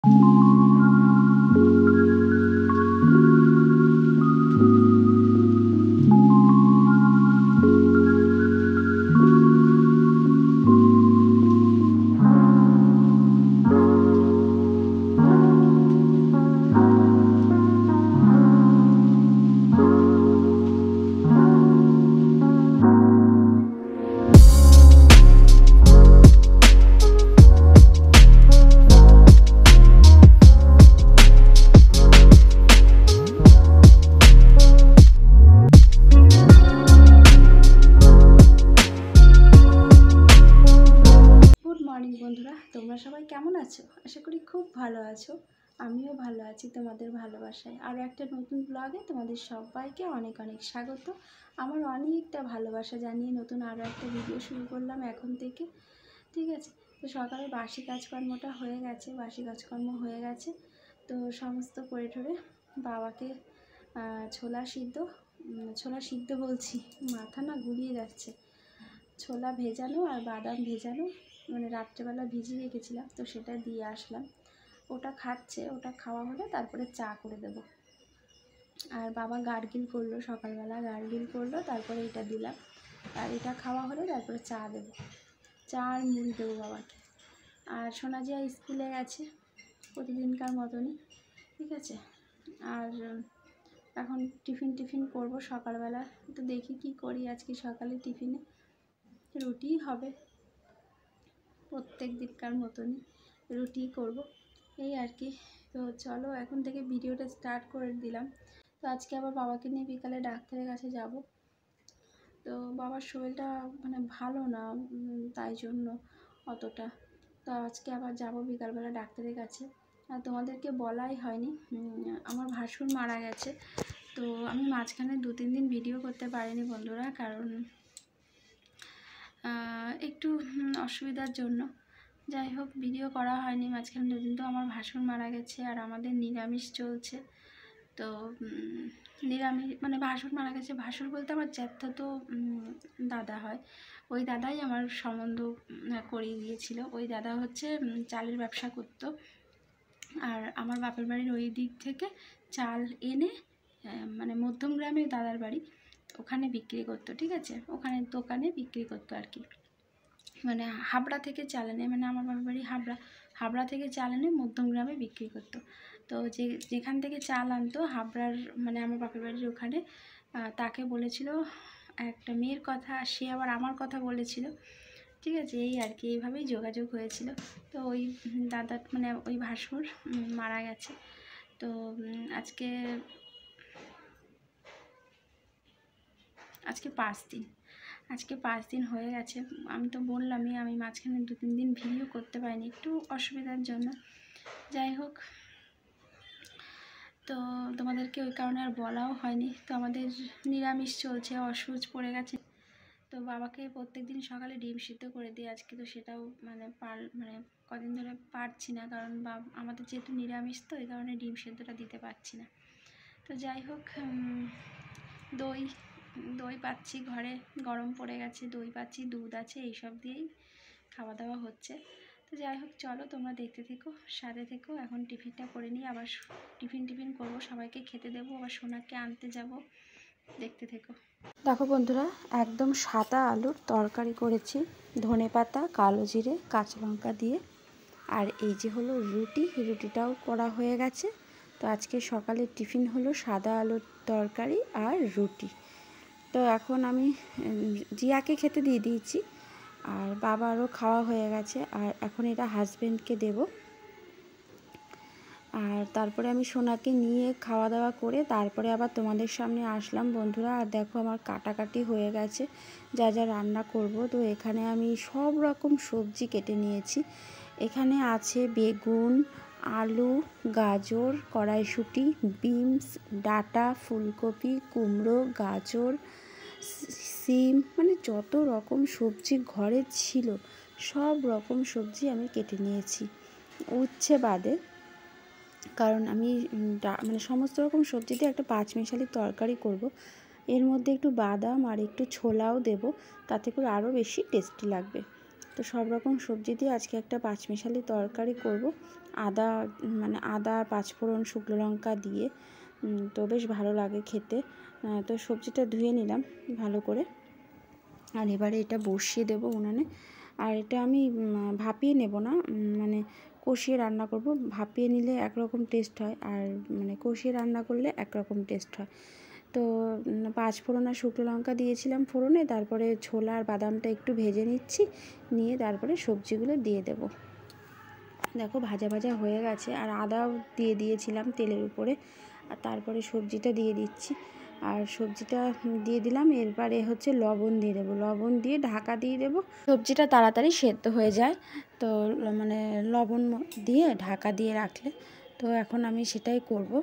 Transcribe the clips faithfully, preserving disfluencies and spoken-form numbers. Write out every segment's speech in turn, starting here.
বন্ধুরা, তোমরা সবাই কেমন আছো? আশা করি খুব ভালো আছো। আমিও ভালো আছি তোমাদের ভালোবাসায়। আরও একটা নতুন ব্লগে তোমাদের সবাইকে অনেক অনেক স্বাগত। আমার অনেকটা ভালোবাসা জানিয়ে নতুন আরও একটা ভিডিও শুরু করলাম এখন থেকে। ঠিক আছে, তো সকালে বাসি কাজকর্মটা হয়ে গেছে, বাসি কাজকর্ম হয়ে গেছে তো সমস্ত করে ঠরে বাবাকে ছোলা সিদ্ধ ছোলা সিদ্ধ বলছি, মাথা না গুলিয়ে যাচ্ছে। ছোলা ভেজানো আর বাদাম ভেজানো, মানে রাত্রেবেলা ভিজিয়ে রেখেছিলাম, তো সেটা দিয়ে আসলাম। ওটা খাচ্ছে, ওটা খাওয়া হলে তারপরে চা করে দেব। আর বাবা গার্গিল করলো, সকালবেলা গার্গিল করলো, তারপরে এটা দিলাম। আর এটা খাওয়া হলে তারপরে চা দেব, চা আর মুড়ি দেবো বাবাকে। আর সোনাজিয়া স্কুলে গেছে প্রতিদিনকার মতনই, ঠিক আছে। আর এখন টিফিন টিফিন করবো সকালবেলা, তো দেখি কি করি। আজকে সকালে টিফিনে রুটিই হবে, প্রত্যেক দিনকার মতনই রুটি করব, এই আর কি। তো চলো এখন থেকে ভিডিওটা স্টার্ট করে দিলাম। তো আজকে আবার বাবাকে নিয়ে বিকালে ডাক্তারের কাছে যাব। তো বাবার শরীরটা মানে ভালো না, তাই জন্য অতটা। তো আজকে আবার যাব বিকালবেলা ডাক্তারের কাছে। আর তোমাদেরকে বলাই হয়নি, আমার ভাসুর মারা গেছে। তো আমি মাঝখানে দু তিন দিন ভিডিও করতে পারিনি বন্ধুরা, কারণ একটু অসুবিধার জন্য। যাই হোক, ভিডিও করা হয়নি মাঝখানে দুদিন। তো আমার ভাসুর মারা গেছে আর আমাদের নিরামিষ চলছে। তো নিরামিষ মানে ভাসুর মারা গেছে, ভাসুর বলতে আমার জ্যাঠাতো দাদা হয়, ওই দাদাই আমার সম্বন্ধ করিয়ে দিয়েছিল। ওই দাদা হচ্ছে চালের ব্যবসা করতো, আর আমার বাপের বাড়ির ওই দিক থেকে চাল এনে মানে মধ্যমগ্রামে দাদার বাড়ি, ওখানে বিক্রি করতো, ঠিক আছে। ওখানে দোকানে বিক্রি করতো আর কি, মানে হাবড়া থেকে চাল এনে, মানে আমার বাবার বাড়ি হাবড়া, হাবড়া থেকে চাল এনে মধ্যমগ্রামে বিক্রি করতো। তো যে যেখান থেকে চাল আনতো হাবড়ার, মানে আমার বাপের বাড়ির ওখানে, তাকে বলেছিল একটা মেয়ের কথা, সে আবার আমার কথা বলেছিল, ঠিক আছে। এই আর কি, এইভাবেই যোগাযোগ হয়েছিল। তো ওই দাদা মানে ওই ভাসুর মারা গেছে। তো আজকে আজকে পাঁচ দিন আজকে পাঁচ দিন হয়ে গেছে। আমি তো বললামই, আমি মাঝখানে দু তিন দিন ভিডিও করতে পারিনি একটু অসুবিধার জন্য। যাই হোক, তো তোমাদেরকে ওই কারণে আর বলাও হয়নি। তো আমাদের নিরামিষ চলছে, অসুচ পড়ে গেছে। তো বাবাকে প্রত্যেক দিন সকালে ডিম সিদ্ধ করে দিই, আজকে তো সেটাও মানে পার মানে কদিন ধরে পারছি না, কারণ বা আমাদের যেহেতু নিরামিষ, তো এই কারণে ডিম সিদ্ধটা দিতে পারছি না। তো যাই হোক, দই দই পাচ্ছি ঘরে, গরম পড়ে গেছে, দই পাচ্ছি, দুধ আছে, এইসব দিয়েই খাওয়া দাওয়া হচ্ছে। তো যাই হোক, চলো তোমরা দেখতে থেকো, সাথে থেকো। এখন টিফিনটা করে নিই, আবার টিফিন টিফিন করবো, সবাইকে খেতে দেবো, আবার সোনাকে আনতে যাব, দেখতে থেকো। দেখো বন্ধুরা, একদম সাদা আলুর তরকারি করেছি, ধনে পাতা, কালো জিরে, কাঁচা লঙ্কা দিয়ে। আর এই যে হলো রুটি, রুটিটাও করা হয়ে গেছে। তো আজকে সকালে টিফিন হলো সাদা আলুর তরকারি আর রুটি। তো এখন আমি জিয়াকে খেতে দিয়ে দিয়েছি, আর বাবারও খাওয়া হয়ে গেছে। আর এখন এটা হাজব্যান্ডকে দেব। আর তারপরে আমি সোনাকে নিয়ে খাওয়া দাওয়া করে তারপরে আবার তোমাদের সামনে আসলাম বন্ধুরা। আর দেখো, আমার কাটাকাটি হয়ে গেছে যা যা রান্না করব। তো এখানে আমি সব রকম সবজি কেটে নিয়েছি। এখানে আছে বেগুন, আলু, গাজর, কড়াইশুঁটি, বিনস, ডাঁটা, ফুলকপি, কুমড়ো, গাজর, সিম, মানে যত রকম সবজি ঘরে ছিল সব রকম সবজি আমি কেটে নিয়েছি, উচ্ছে বাদে। কারণ আমি মানে সমস্ত রকম সবজি দিয়ে একটা পাঁচমিশালি তরকারি করব। এর মধ্যে একটু বাদাম আর একটু ছোলাও দেব, তাতে করে আরও বেশি টেস্টি লাগবে। তো সব রকম সবজি দিয়ে আজকে একটা পাঁচমিশালি তরকারি করব। আদা মানে আদা পাঁচফোড়ন শুকনো লঙ্কা দিয়ে, তো বেশ ভালো লাগে খেতে। তো সবজিটা ধুয়ে নিলাম ভালো করে, আর এবারে এটা বসিয়ে দেবো উনানে। আর এটা আমি ভাপিয়ে নেব না, মানে কষিয়ে রান্না করব। ভাপিয়ে নিলে একরকম টেস্ট হয়, আর মানে কষিয়ে রান্না করলে একরকম টেস্ট হয়। তো পাঁচ ফোড়ন আর শুকনো লঙ্কা দিয়েছিলাম ফোড়নে, তারপরে ছোলা আর বাদামটা একটু ভেজে নিচ্ছি, নিয়ে তারপরে সবজিগুলো দিয়ে দেব। দেখো ভাজা ভাজা হয়ে গেছে, আর আদাও দিয়ে দিয়েছিলাম তেলের উপরে, আর তারপরে সবজিটা দিয়ে দিচ্ছি। আর সবজিটা দিয়ে দিলাম, এরপরে হচ্ছে লবণ দিয়ে দেবো, লবণ দিয়ে ঢাকা দিয়ে দেবো, সবজিটা তাড়াতাড়ি সেদ্ধ হয়ে যায়। তো মানে লবণ দিয়ে ঢাকা দিয়ে রাখলে, তো এখন আমি সেটাই করব।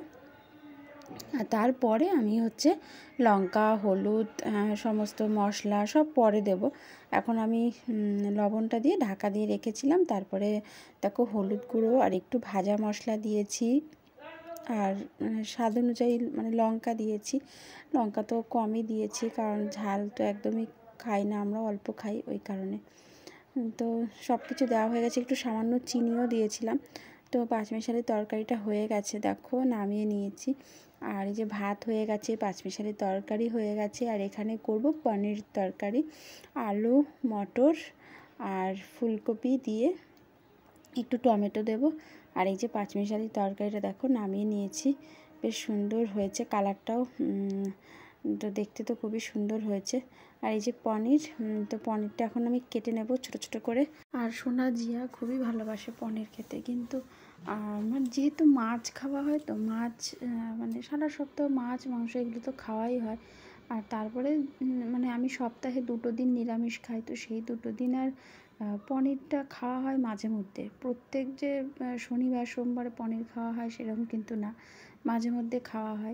আর তারপরে আমি হচ্ছে লঙ্কা হলুদ সমস্ত মশলা সব পরে দেব। এখন আমি লবণটা দিয়ে ঢাকা দিয়ে রেখেছিলাম, তারপরে দেখো হলুদ গুঁড়ো আর একটু ভাজা মশলা দিয়েছি, আর স্বাদ অনুযায়ী মানে লঙ্কা দিয়েছি। লঙ্কা তো কমই দিয়েছি, কারণ ঝাল তো একদমই খাই না আমরা, অল্প খাই ওই কারণে। তো সব কিছু দেওয়া হয়ে গেছে, একটু সামান্য চিনিও দিয়েছিলাম। তো পাঁচমিশালি তরকারিটা হয়ে গেছে, দেখো নামিয়ে নিয়েছি। আর এই যে ভাত হয়ে গেছে, পাঁচমিশালি তরকারি হয়ে গেছে, আর এখানে করব পনির তরকারি, আলু মটর আর ফুলকপি দিয়ে একটু টমেটো দেব। আর এই যে পাঁচমিশালি তরকারিটা দেখো নামিয়ে নিয়েছি, বেশ সুন্দর হয়েছে কালারটাও, তো দেখতে তো খুবই সুন্দর হয়েছে। আর এই যে পনির, তো পনিরটা এখন আমি কেটে নেব ছোট ছোট করে। আর সোনা জিয়া খুবই ভালোবাসে পনির খেতে, কিন্তু আমার যেহেতু মাছ খাওয়া হয়, তো মাছ মানে সারা সপ্তাহ মাছ মাংস এগুলো তো খাওয়াই হয়। আর তারপরে মানে আমি সপ্তাহে দুটো দিন নিরামিষ খাই, তো সেই দুটো দিন আর পনিরটা খাওয়া হয় মাঝে মধ্যে। প্রত্যেক যে শনিবার সোমবারে পনির খাওয়া হয় সেরকম কিন্তু না, মাঝে মধ্যে খাওয়া হয়।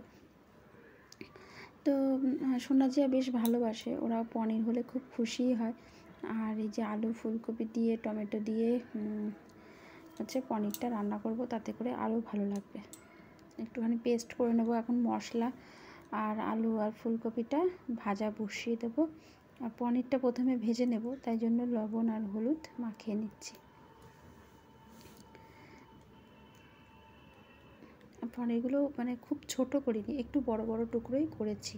তো সোনা জিয়া বেশ ভালোবাসে, ওরা পনির হলে খুব খুশিই হয়। আর এই যে আলু ফুলকপি দিয়ে টমেটো দিয়ে হচ্ছে পনিরটা রান্না করব, তাতে করে আরও ভালো লাগবে। একটুখানি পেস্ট করে নেব এখন মশলা, আর আলু আর ফুলকপিটা ভাজা বসিয়ে দেবো। আর পনিরটা প্রথমে ভেজে নেব, তাই জন্য লবণ আর হলুদ মাখিয়ে নিচ্ছি। পনিরগুলো মানে খুব ছোট করিনি, একটু বড় বড় টুকরোই করেছি।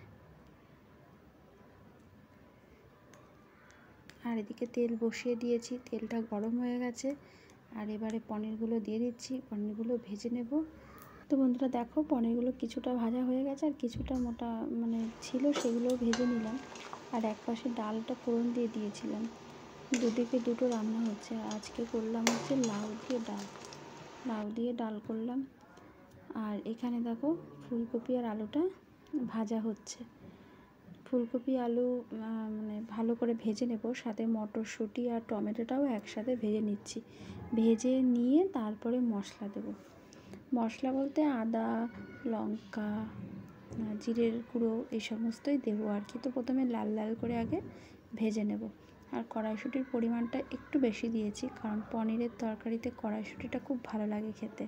আর এদিকে তেল বসিয়ে দিয়েছি, তেলটা গরম হয়ে গেছে, আর এবারে পনিরগুলো দিয়ে দিচ্ছি, পনিরগুলো ভেজে নেব। তো বন্ধুরা দেখো পনিরগুলো কিছুটা ভাজা হয়ে গেছে, আর কিছুটা মোটা মানে ছিল সেগুলোও ভেজে নিলাম। আর এক পাশে ডালটা ফোড়ন দিয়ে দিয়েছিলাম, দুদিকে দুটো রান্না হচ্ছে। আজকে করলাম হচ্ছে লাউ দিয়ে ডাল, লাউ দিয়ে ডাল করলাম। আর এখানে দেখো ফুলকপি আর আলুটা ভাজা হচ্ছে। ফুলকপি আলু মানে ভালো করে ভেজে নেব, সাথে মটরশুঁটি আর টমেটোটাও একসাথে ভেজে নিচ্ছি। ভেজে নিয়ে তারপরে মশলা দেব। মশলা বলতে আদা লঙ্কা জিরের গুঁড়ো এই সমস্তই দেবো আর কি। তো প্রথমে লাল লাল করে আগে ভেজে নেব। আর কড়াইশুঁটির পরিমাণটা একটু বেশি দিয়েছি, কারণ পনিরের তরকারিতে কড়াইশুঁটিটা খুব ভালো লাগে খেতে।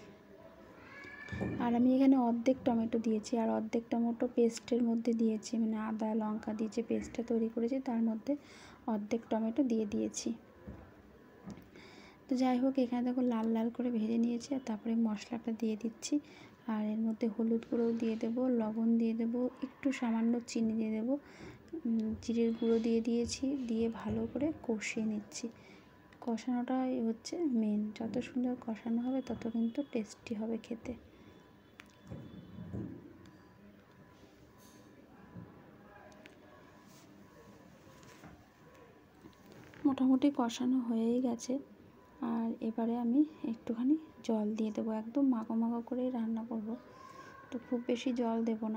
আর আমি এখানে অর্ধেক টমেটো দিয়েছি, আর অর্ধেক টমেটো পেস্টের মধ্যে দিয়েছি, মানে আদা লঙ্কা দিয়ে যে পেস্টটা তৈরি করেছি তার মধ্যে অর্ধেক টমেটো দিয়ে দিয়েছি। তো যাই হোক, এখানে দেখো লাল লাল করে ভেজে নিয়েছি, আর তারপরে মশলাটা দিয়ে দিচ্ছি। আর এর মধ্যে হলুদ গুঁড়ো দিয়ে দেবো, লবণ দিয়ে দেবো, একটু সামান্য চিনি দিয়ে দেবো, জিরের গুঁড়ো দিয়ে দিয়েছি, দিয়ে ভালো করে কষিয়ে নিচ্ছি। কষানোটাই হচ্ছে মেন, যত সুন্দর কষানো হবে তত কিন্তু টেস্টি হবে খেতে। মোটামুটি কষানো হয়েই গেছে, আর এবারে আমি একটুখানি জল দিয়ে দেবো, একদম মাখো মাখো করেই রান্না করব, তো খুব বেশি জল দেব না।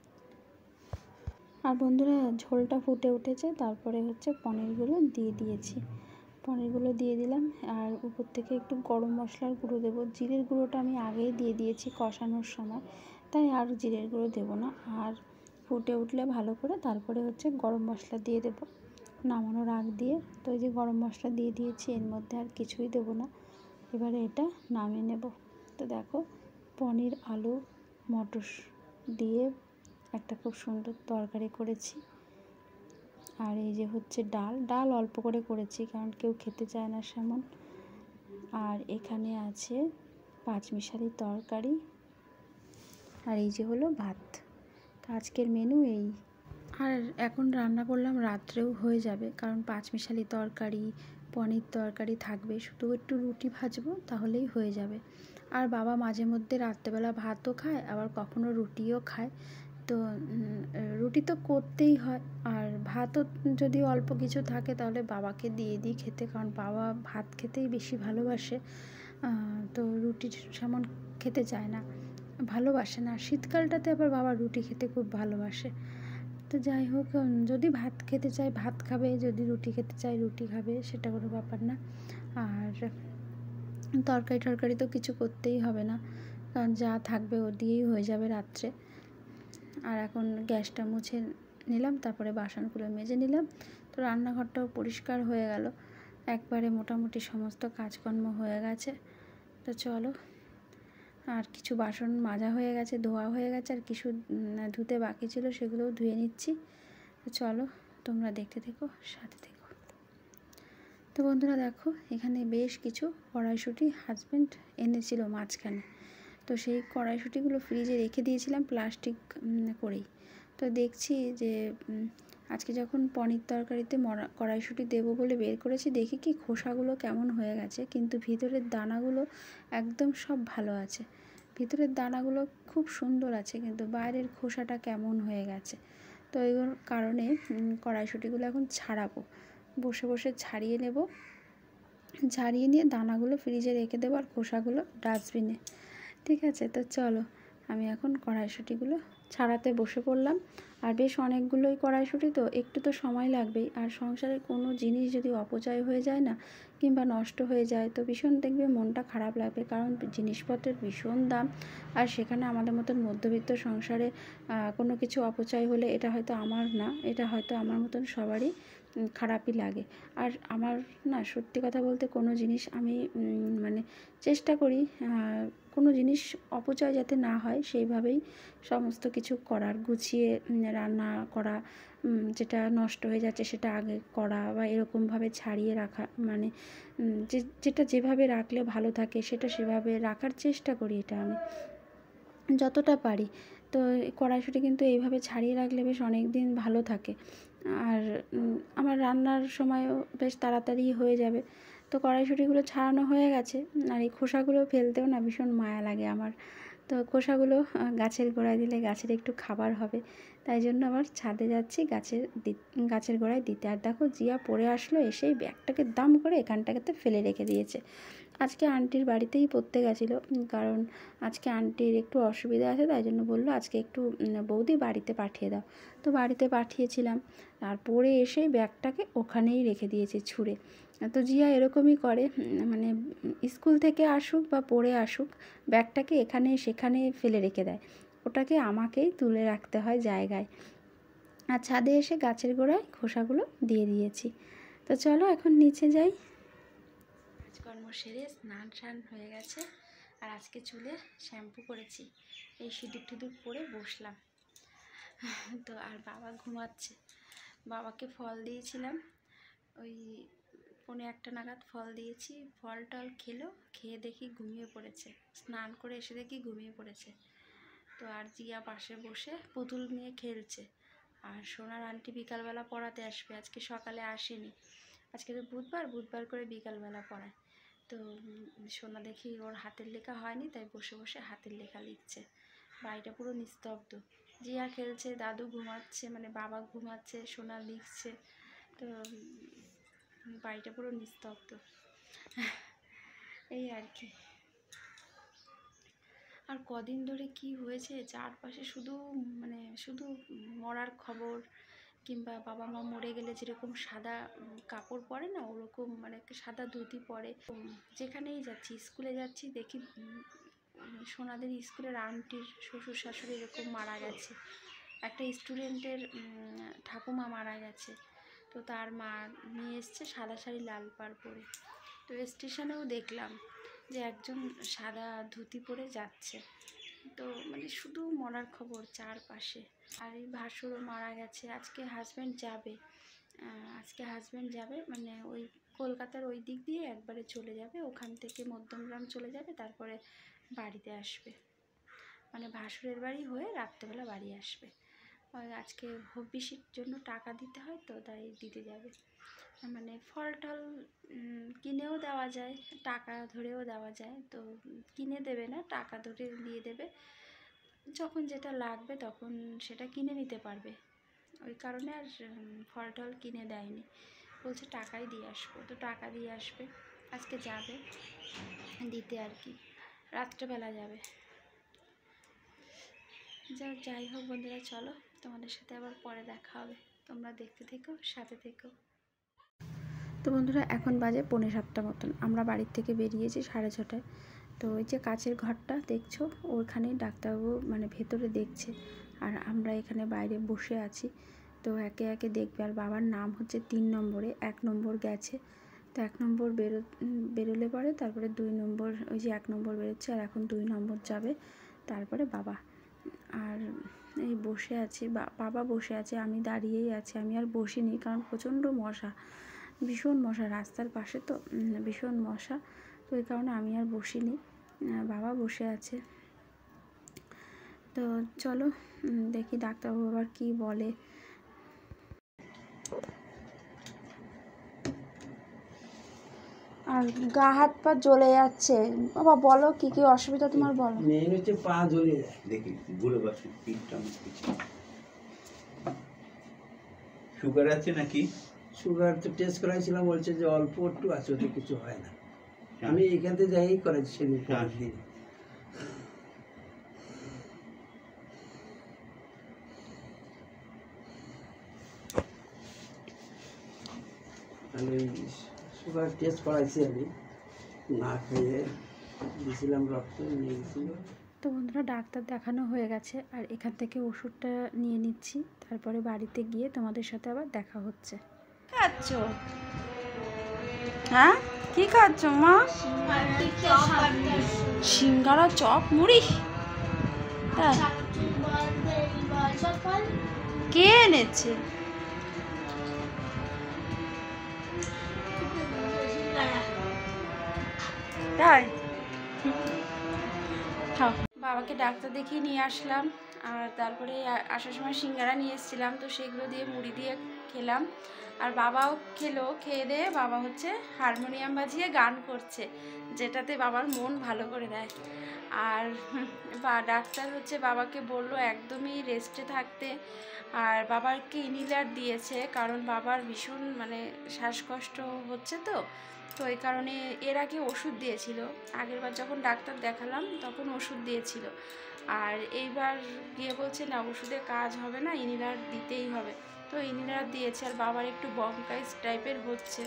আর বন্ধুরা ঝোলটা ফুটে উঠেছে, তারপরে হচ্ছে পনিরগুলো দিয়ে দিয়েছি, পনিরগুলো দিয়ে দিলাম। আর উপর থেকে একটু গরম মশলার গুঁড়ো দেবো, জিরের গুঁড়োটা আমি আগেই দিয়ে দিয়েছি কষানোর সময়, তাই আর জিরের গুঁড়ো দেবো না। আর ফুটে উঠলে ভালো করে তারপরে হচ্ছে গরম মশলা দিয়ে দেবো নামানোর আগ দিয়ে। তো এই যে গরম মশলা দিয়ে দিয়েছি, এর মধ্যে আর কিছুই দেবো না। এবারে এটা নামিয়ে নেব। তো দেখো পনির আলু মটর দিয়ে একটা খুব সুন্দর তরকারি করেছি। আর এই যে হচ্ছে ডাল, ডাল অল্প করে করেছি, কারণ কেউ খেতে চায় না সেমন। আর এখানে আছে পাঁচমিশালি তরকারি, আর এই যে হলো ভাত। তো আজকের মেনু এই। আর এখন রান্না করলাম, রাত্রেও হয়ে যাবে, কারণ পাঁচমিশালি তরকারি, পনির তরকারি থাকবে, শুধু একটু রুটি ভাজবো তাহলেই হয়ে যাবে। আর বাবা মাঝে মধ্যে রাত্রেবেলা ভাতও খায়, আবার কখনো রুটিও খায়। তো রুটি তো করতেই হয়, আর ভাতও যদি অল্প কিছু থাকে তাহলে বাবাকে দিয়ে দিই খেতে, কারণ বাবা ভাত খেতেই বেশি ভালোবাসে। তো রুটি সেমন খেতে চায় না, ভালোবাসে না। শীতকালটাতে আবার বাবা রুটি খেতে খুব ভালোবাসে। তো যাই হোক, যদি ভাত খেতে চায় ভাত খাবে, যদি রুটি খেতে চায় রুটি খাবে, সেটা কোনো ব্যাপার না। আর তরকারি টরকারি তো কিছু করতেই হবে না, কারণ যা থাকবে ও দিয়েই হয়ে যাবে রাত্রে। আর এখন গ্যাসটা মুছে নিলাম, তারপরে বাসনগুলো মেজে নিলাম। তো রান্নাঘরটাও পরিষ্কার হয়ে গেল, একবারে মোটামুটি সমস্ত কাজকর্ম হয়ে গেছে। তো চলো, আর কিছু বাসন মাজা হয়ে গেছে, ধোয়া হয়ে গেছে, আর কিছু ধুতে বাকি ছিল, সেগুলোও ধুয়ে নিচ্ছি। তো চলো, তোমরা দেখতে থেকো, সাথে থেকো। তো বন্ধুরা দেখো, এখানে বেশ কিছু কড়াইশুঁটি হাজব্যান্ড এনেছিল মাঝখানে। তো সেই কড়াইশুঁটিগুলো ফ্রিজে রেখে দিয়েছিলাম প্লাস্টিক করেই। তো দেখছি যে আজকে যখন পনির তরকারিতে মরা কড়াইশুঁটি দেবো বলে বের করেছি, দেখি কি খোসাগুলো কেমন হয়ে গেছে, কিন্তু ভিতরের দানাগুলো একদম সব ভালো আছে। ভিতরের দানাগুলো খুব সুন্দর আছে, কিন্তু বাইরের খোসাটা কেমন হয়ে গেছে। তো এই কারণে কড়াইশুঁটিগুলো এখন ছাড়াবো, বসে বসে ছাড়িয়ে নেব। ছাড়িয়ে নিয়ে দানাগুলো ফ্রিজে রেখে দেবো, আর খোসাগুলো ডাস্টবিনে। ঠিক আছে, তো চলো আমি এখন কড়াইশুঁটিগুলো ছাড়াতে বসে পড়লাম। আর বেশ অনেকগুলোই কড়াইশুঁটি, তো একটু তো সময় লাগবেই। আর সংসারের কোনো জিনিস যদি অপচয় হয়ে যায় না, কিংবা নষ্ট হয়ে যায়, তো ভীষণ দেখবে মনটা খারাপ লাগবে, কারণ জিনিসপত্রের ভীষণ দাম। আর সেখানে আমাদের মতন মধ্যবিত্ত সংসারে কোনো কিছু অপচয় হলে, এটা হয়তো আমার না, এটা হয়তো আমার মতন সবারই খারাপই লাগে। আর আমার না, সত্যি কথা বলতে, কোনো জিনিস আমি মানে চেষ্টা করি কোনো জিনিস অপচয় যাতে না হয়, সেইভাবেই সমস্ত কিছু করার, গুছিয়ে রান্না করা, যেটা নষ্ট হয়ে যাচ্ছে সেটা আগে করা, বা এরকমভাবে ছাড়িয়ে রাখা, মানে যে যেটা যেভাবে রাখলে ভালো থাকে সেটা সেভাবে রাখার চেষ্টা করি, এটা আমি যতটা পারি। তো কড়াইশুঁটি কিন্তু এইভাবে ছাড়িয়ে রাখলে বেশ অনেক দিন ভালো থাকে, আর আমার রান্নার সময়ও বেশ তাড়াতাড়ি হয়ে যাবে। তো কড়াইশুঁটিগুলো ছাড়ানো হয়ে গেছে, আর এই খোসাগুলো ফেলতেও না ভীষণ মায়া লাগে আমার। তো খোসাগুলো গাছের গোড়ায় দিলে গাছের একটু খাবার হবে, তাই জন্য আবার ছাদে যাচ্ছি গাছের গাছের গোড়ায় দিতে। আর দেখো, জিয়া পড়ে আসলো, এসেই ব্যাগটাকে দাম করে এখানটাকে ফেলে রেখে দিয়েছে। আজকে আন্টির বাড়িতেই পড়তে গেছিলো, কারণ আজকে আন্টির একটু অসুবিধা আছে, তাই জন্য বললো আজকে একটু বৌদি বাড়িতে পাঠিয়ে দাও। তো বাড়িতে পাঠিয়েছিলাম, আর পড়ে এসেই ব্যাগটাকে ওখানেই রেখে দিয়েছে ছুঁড়ে। তো জিয়া এরকমই করে, মানে স্কুল থেকে আসুক বা পড়ে আসুক, ব্যাগটাকে এখানে সেখানে ফেলে রেখে দেয়, ওটাকে আমাকেই তুলে রাখতে হয় জায়গায়। আর ছাদে এসে গাছের গোড়ায় খোসাগুলো দিয়ে দিয়েছি। তো চলো এখন নিচে যাই। কাজকর্ম সেরে স্নান টান হয়ে গেছে, আর আজকে চুলে শ্যাম্পু করেছি, এই সিঁদুর টিঁদুর পরে বসলাম। তো আর বাবা ঘুমাচ্ছে, বাবাকে ফল দিয়েছিলাম, ওই পৌনে একটা নাগাদ ফল দিয়েছি, ফল টল খেলো, খেয়ে দেখি ঘুমিয়ে পড়েছে, স্নান করে এসে দেখি ঘুমিয়ে পড়েছে। তো আর জিয়া পাশে বসে পুতুল নিয়ে খেলছে। আর সোনার আন্টি বিকালবেলা পড়াতে আসবে, আজকে সকালে আসেনি, আজকে তো বুধবার, বুধবার করে বিকালবেলা পড়ায়। তো সোনা দেখি ওর হাতের লেখা হয়নি, তাই বসে বসে হাতের লেখা লিখছে। বাড়িটা পুরো নিস্তব্ধ, জিয়া খেলছে, দাদু ঘুমাচ্ছে, মানে বাবা ঘুমাচ্ছে, সোনা লিখছে। তো বাড়িটা পুরো নিস্তব্ধ, এই আর কি। আর কদিন ধরে কি হয়েছে চারপাশে, শুধু মানে শুধু মরার খবর, কিংবা বাবা মা মরে গেলে যেরকম সাদা কাপড় পরে না, ওরকম মানে একটা সাদা ধুতি পরে। যেখানেই যাচ্ছি, স্কুলে যাচ্ছি, দেখি সোনাদের স্কুলের আন্টির শ্বশুর শাশুড়ি এরকম মারা গেছে, একটা স্টুডেন্টের ঠাকুমা মারা গেছে। তো তার মা নিয়ে এসছে সাদা শাড়ি লাল পাড় পরে। তো স্টেশনেও দেখলাম যে একজন সাদা ধুতি পরে যাচ্ছে। তো মানে শুধু মরার খবর চারপাশে। আর এই ভাসুরও মারা গেছে, আজকে হাজব্যান্ড যাবে, আজকে হাজব্যান্ড যাবে মানে ওই কলকাতার ওই দিক দিয়ে একবারে চলে যাবে, ওখান থেকে মধ্যমগ্রাম চলে যাবে, তারপরে বাড়িতে আসবে, মানে ভাসুরের বাড়ি হয়ে রাত্রেবেলা বাড়ি আসবে। আজকে ভবিষ্যের জন্য টাকা দিতে হয় তো, তাই দিতে যাবে। মানে ফল টল কিনেও দেওয়া যায়, টাকা ধরেও দেওয়া যায়, তো কিনে দেবে না, টাকা ধরে দিয়ে দেবে, যখন যেটা লাগবে তখন সেটা কিনে নিতে পারবে। ওই কারণে আর ফল টল কিনে দেয়নি, বলছে টাকাই দিয়ে আসবো, তো টাকা দিয়ে আসবে, আজকে যাবে দিতে আর কি, রাত্রেবেলা যাবে। যা যাই হোক বন্ধুরা, চলো তোমাদের সাথে আবার পরে দেখা হবে, তোমরা দেখতে থেকো, সাথে থেকো। তো বন্ধুরা এখন বাজে পৌনে সাতটা মতন, আমরা বাড়ির থেকে বেরিয়েছি সাড়ে ছটায়। তো ওই যে কাচের ঘরটা দেখছো, ওইখানেই ডাক্তারবাবু মানে ভেতরে দেখছে, আর আমরা এখানে বাইরে বসে আছি। তো একে একে দেখবে, আর বাবার নাম হচ্ছে তিন নম্বরে, এক নম্বর গেছে, তো এক নম্বর বেরো বেরোলে পরে তারপরে দুই নম্বর, ওই যে এক নম্বর বেরোচ্ছে আর এখন দুই নম্বর যাবে, তারপরে বাবা। আর এই বসে আছি, বাবা বসে আছে, আমি দাঁড়িয়েই আছি, আমি আর বসিনি, কারণ প্রচণ্ড মশা, ভীষণ মশা রাস্তার পাশে, তো ভীষণ মশা, তো ওই কারণে আমি আর বসিনি, বাবা বসে আছে। তো চলো দেখি ডাক্তারবাবু আবার কী বলে। আর গা হাত পা জ্বলে যাচ্ছে, বাবা বলো কি কি অসুবিধা তোমার, বলো। মেন হচ্ছে পা জ্বলে যায়, দেখি ঘুরে বসে, পিঠটা আমার পিছনে। সুগার আছে নাকি? সুগার তো টেস্ট করাইছিলাম, বলছে যে অল্প একটু আছে, ওতে কিছু হয় না। আমি এখান থেকে যাই করাইছি সেদিন পরের দিন। আমি সুগার টেস্ট করাইছি, আমি না খেয়ে দিয়েছিলাম, রক্ত নিয়ে গেছিল। তো বন্ধুরা ডাক্তার দেখানো হয়ে গেছে, আর এখান থেকে ওষুধটা নিয়ে নিচ্ছি, তারপরে বাড়িতে গিয়ে তোমাদের সাথে আবার দেখা হচ্ছে। খাচ্ছ? হ্যাঁ কি খাচ্ছ মা? সিঙ্গারা চপ মুড়ি? হ্যাঁ, কে এনেছে? তাই খাও। বাবাকে ডাক্তার দেখিয়ে নিয়ে আসলাম, আর তারপরে আসার সময় সিঙ্গারা নিয়ে এসেছিলাম, তো সেগুলো দিয়ে মুড়ি দিয়ে খেলাম, আর বাবাও খেলো। খেয়ে দিয়ে বাবা হচ্ছে হারমোনিয়াম বাজিয়ে গান করছে, যেটাতে বাবার মন ভালো করে দেয়। আর বা ডাক্তার হচ্ছে বাবাকে বললো একদমই রেস্টে থাকতে, আর বাবাকে ইনহেলার দিয়েছে, কারণ বাবার ভীষণ মানে শ্বাসকষ্ট হচ্ছে, তো তো এই কারণে এর আগে ওষুধ দিয়েছিল, আগেরবার যখন ডাক্তার দেখালাম তখন ওষুধ দিয়েছিল, আর এইবার গিয়ে বলছে না ওষুধে কাজ হবে না, ইনহেলার দিতেই হবে, তো ইনহেলার দিয়েছে। আর বাবার একটু ব্রঙ্কাইটিস টাইপের হচ্ছে,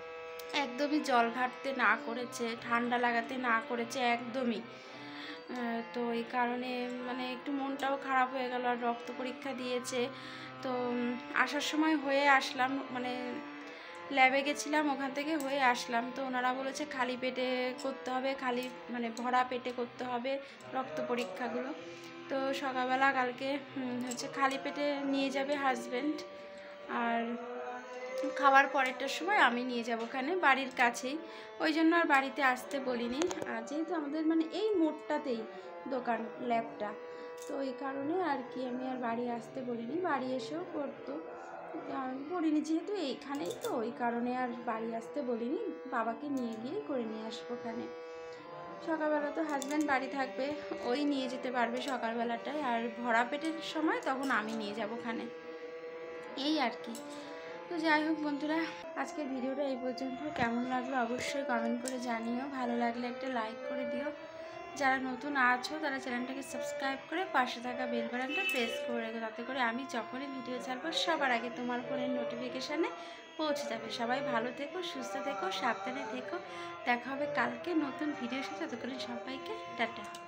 একদমই জল ঘাটতে না করেছে, ঠান্ডা লাগাতে না করেছে একদমই, তো এই কারণে মানে একটু মনটাও খারাপ হয়ে গেল। আর রক্ত পরীক্ষা দিয়েছে, তো আসার সময় হয়ে আসলাম, মানে ল্যাবে গেছিলাম, ওখান থেকে হয়ে আসলাম, তো ওনারা বলেছে খালি পেটে করতে হবে, খালি মানে ভরা পেটে করতে হবে রক্ত পরীক্ষাগুলো। তো সকালবেলা কালকে হচ্ছে খালি পেটে নিয়ে যাবে হাজব্যান্ড, আর খাওয়ার পরেরটার সময় আমি নিয়ে যাব ওখানে বাড়ির কাছেই, ওই জন্য আর বাড়িতে আসতে বলিনি। আর যেহেতু আমাদের মানে এই মোড়টাতেই দোকান ল্যাবটা, তো এই কারণে আর কি আমি আর বাড়ি আসতে বলিনি, বাড়ি এসেও করতো করিনি, যেহেতু এইখানেই, তো ওই কারণে আর বাড়ি আসতে বলিনি, বাবাকে নিয়ে গিয়ে করে নিয়ে আসবো ওখানে। সকালবেলা তো হাজব্যান্ড বাড়ি থাকবে, ওই নিয়ে যেতে পারবে সকালবেলাটায়, আর ভরা পেটের সময় তখন আমি নিয়ে যাব ওখানে, এই আর কি। তো যাই হোক বন্ধুরা, আজকের ভিডিওটা এই পর্যন্ত, কেমন লাগলো অবশ্যই কমেন্ট করে জানিও, ভালো লাগলে একটা লাইক করে দিও, যারা নতুন আছো তারা চ্যানেলটাকে সাবস্ক্রাইব করে পাশে থাকা বেল বাটনটা প্রেস করে রেখো, তাতে করে আমি যখনই ভিডিও ছাড়বো সবার আগে তোমার ফোনের নোটিফিকেশানে পৌঁছে যাবে। সবাই ভালো থেকো, সুস্থ থেকো, সাবধানে থেকো, দেখা হবে কালকে নতুন ভিডিওর সাথে, ততক্ষণ সবাইকে টাটা।